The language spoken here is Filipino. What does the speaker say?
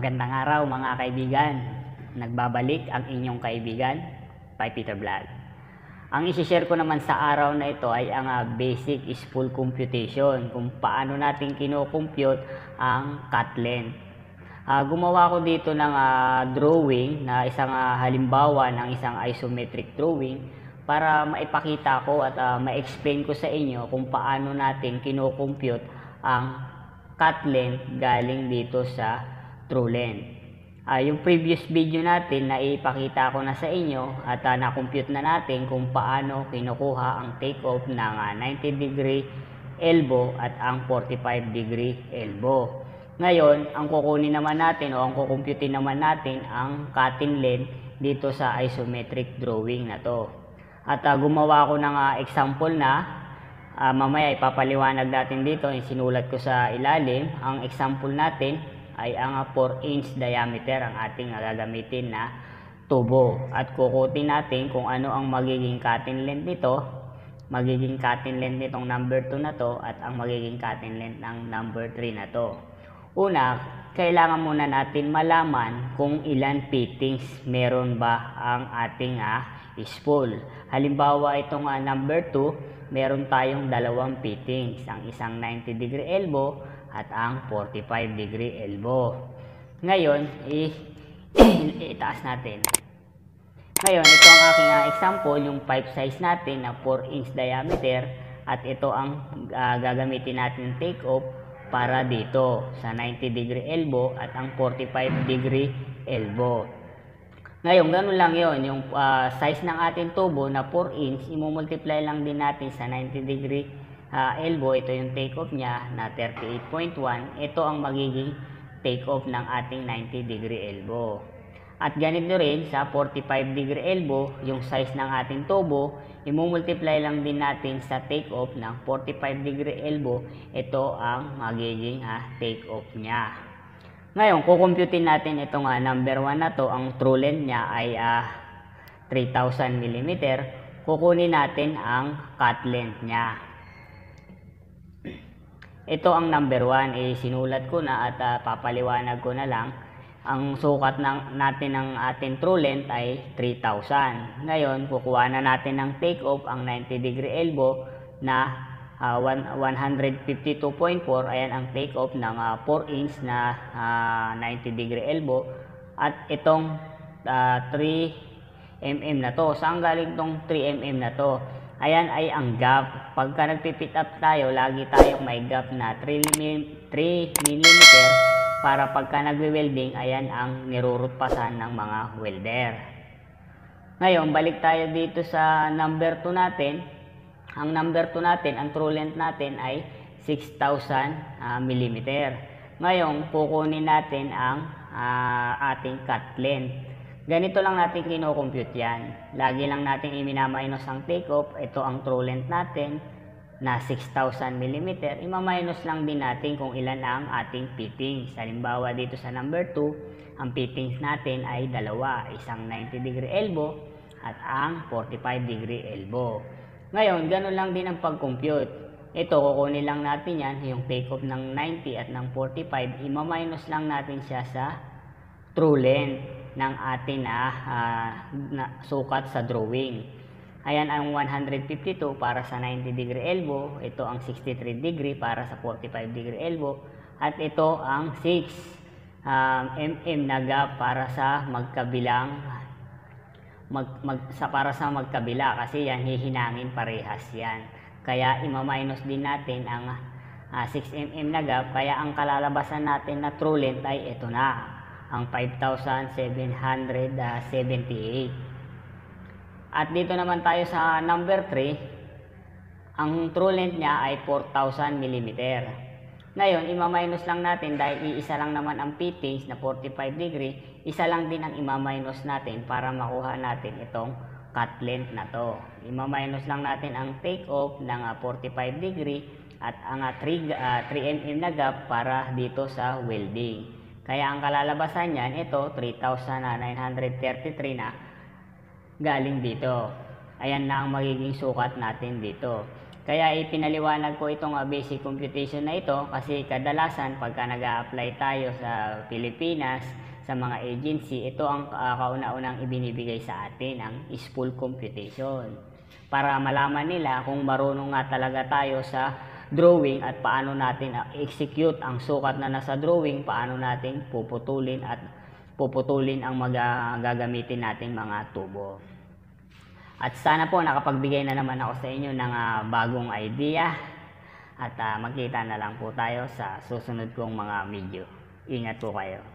Magandang araw mga kaibigan. Nagbabalik ang inyong kaibigan, Pai Peter Vlog. Ang isi-share ko naman sa araw na ito ay ang basic spool computation, kung paano natin kino-compute ang cut length. Gumawa ko dito ng drawing na isang halimbawa ng isang isometric drawing para maipakita ko at ma-explain ko sa inyo kung paano natin kino-compute ang cut length galing dito sa true length. Yung previous video natin na ipakita ko na sa inyo at na-compute na natin kung paano kinukuha ang take-off ng 90 degree elbow at ang 45 degree elbow. Ngayon, ang kukunin naman natin o ang kukumputin naman natin ang cutting length dito sa isometric drawing na to. At gumawa ko ng example na mamaya ipapaliwanag natin dito, sinulat ko sa ilalim. Ang example natin ay ang 4 inch diameter ang ating gagamitin na tubo. At kukutin natin kung ano ang magiging cutting length nito, magiging cutting length nitong number 2 na to at ang magiging cutting length ng number 3 na to. Una, kailangan muna natin malaman kung ilan fittings meron ba ang ating spool. Halimbawa itong number 2, meron tayong dalawang fittings, ang isang 90 degree elbow at ang 45 degree elbow. Ngayon, itaas natin. Ngayon, ito ang aking example, yung pipe size natin na 4 inch diameter at ito ang gagamitin natin take off para dito sa 90 degree elbow at ang 45 degree elbow. Ngayon, ganun lang yon, yung size ng ating tubo na 4 inch, imumultiply lang din natin sa 90 degree elbow. Ito yung take off niya na 38.1. Ito ang magiging take off ng ating 90 degree elbow. At ganito rin sa 45 degree elbow, yung size ng ating tubo, imumultiply lang din natin sa take off ng 45 degree elbow. Ito ang magiging take off niya. Ngayon, kukumputin natin itong number 1 na to. Ang true length niya ay 3,000 mm. Kukunin natin ang cut length niya. Ito ang number 1, sinulat ko na at papaliwanag ko na lang. Ang sukat natin ng ating true length ay 3,000. Ngayon, kukuha na natin ng take off ang 90 degree elbow na 152.4. Ayan ang take off ng 4 inch na 90 degree elbow. At itong 3 mm na to. Saan galing itong 3 mm na to? Ayan ay ang gap. Pagka nagpipit up tayo, lagi tayong may gap na 3 mm para pagka nagwe-welding, ayan ang nirurutpasan ng mga welder. Ngayon, balik tayo dito sa number 2 natin. Ang number 2 natin, ang true length natin ay 6,000 mm. Ngayon, kukunin natin ang ating cut length. Ganito lang natin kino-compute yan. Lagi lang natin i-minus ang take off. Ito ang true length natin na 6,000 mm. Ima-minus lang din natin kung ilan ang ating fittings. Halimbawa dito sa number 2, ang fittings natin ay dalawa. Isang 90 degree elbow at ang 45 degree elbow. Ngayon, ganun lang din ang pag-compute. Ito, kukunin lang natin yan, yung take off ng 90 at ng 45. Ima-minus lang natin siya sa true length ng ating sukat sa drawing. Ayan ang 152 para sa 90 degree elbow. Ito ang 63 degree para sa 45 degree elbow. At ito ang 6 mm na gap para sa magkabilang para sa magkabila, kasi yan hihinangin parehas yan. Kaya ima-minus din natin ang 6 mm na gap. Kaya ang kalalabasan natin na true length ay ito na, ang 5,778. At dito naman tayo sa number 3. Ang true length niya ay 4,000 mm. Ngayon, ima-minus lang natin dahil iisa lang naman ang fittings na 45 degree. Isa lang din ang ima-minus natin para makuha natin itong cut length na to. Ima-minus lang natin ang take off ng 45 degree at ang 3 mm na gap para dito sa welding. Kaya ang kalalabasan niyan, ito 3,933 na galing dito. Ayan na ang magiging sukat natin dito. Kaya ipinaliwanag ko itong basic computation na ito kasi kadalasan pagka nag-a-apply tayo sa Pilipinas sa mga agency, ito ang kauna-unang ibinibigay sa atin, ang spool computation. Para malaman nila kung marunong nga talaga tayo sa drawing at paano natin execute ang sukat na nasa drawing, paano natin puputulin ang gagamitin nating mga tubo. At sana po nakapagbigay na naman ako sa inyo ng bagong idea at magkita na lang po tayo sa susunod kong mga video. Ingat po kayo.